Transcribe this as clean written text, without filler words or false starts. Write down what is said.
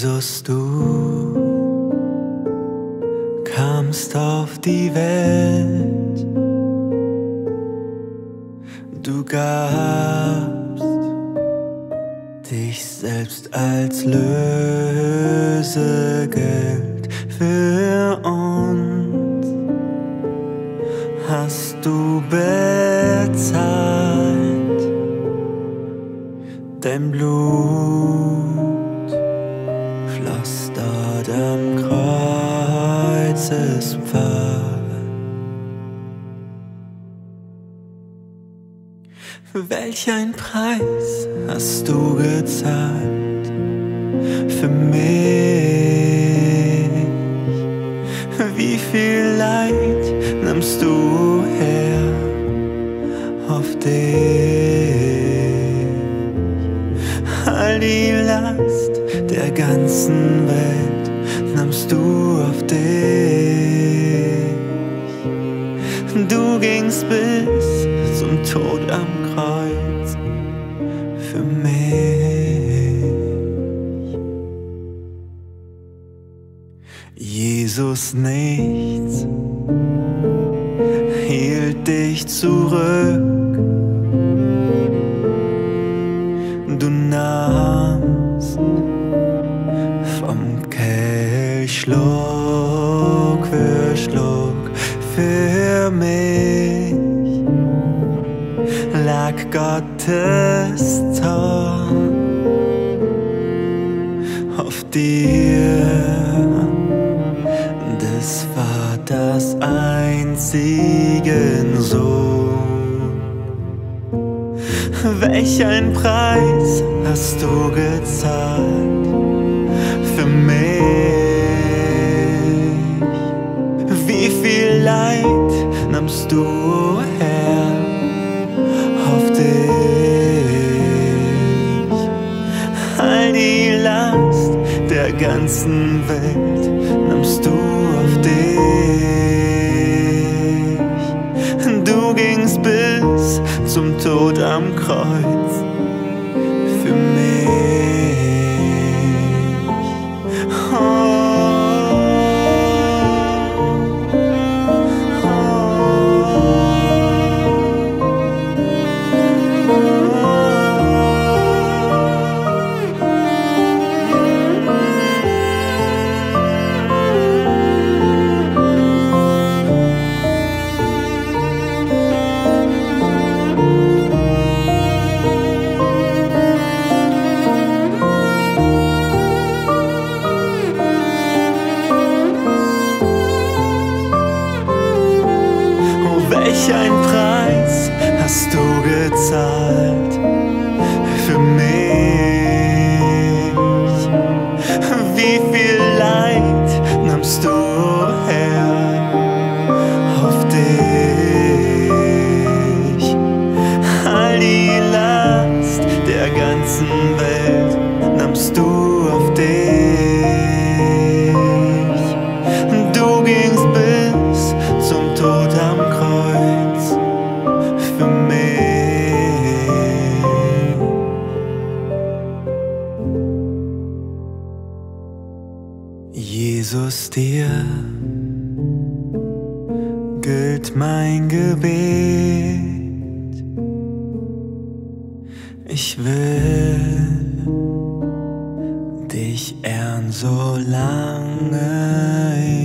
Jesus, du kamst auf die Welt, du gabst dich selbst als Lösegeld für uns, hast du bezahlt, dein Blut floss dort am Kreuzespfahl. Welch ein Preis hast du gezahlt für mich? Wie viel Leid nimmst du her auf dich? All die Last der ganzen Welt nimmst du auf dich. Du gingst bis zum Tod am Kreuz für mich. Jesus, nichts hielt dich zurück. Du nahmst vom Kelch Schluck für Schluck. Für mich lag Gottes Zorn auf dir, des Vaters einzigen Sohn. Welch ein Preis hast du gezahlt für mich? Wie viel Leid nimmst du her auf dich? All die Last der ganzen Welt nimmst du auf dich. Du gingst bis zum Tod am Kreuz für mich. Welch ein Preis hast du gezahlt für mich? Wie viel Leid nimmst du her auf dich? All die Last der ganzen Welt nimmst du auf dich. Du gingst bis zum Tod am Kreuz für mich. Jesus, dir gilt mein Gebet. Ich will dich ehren, solange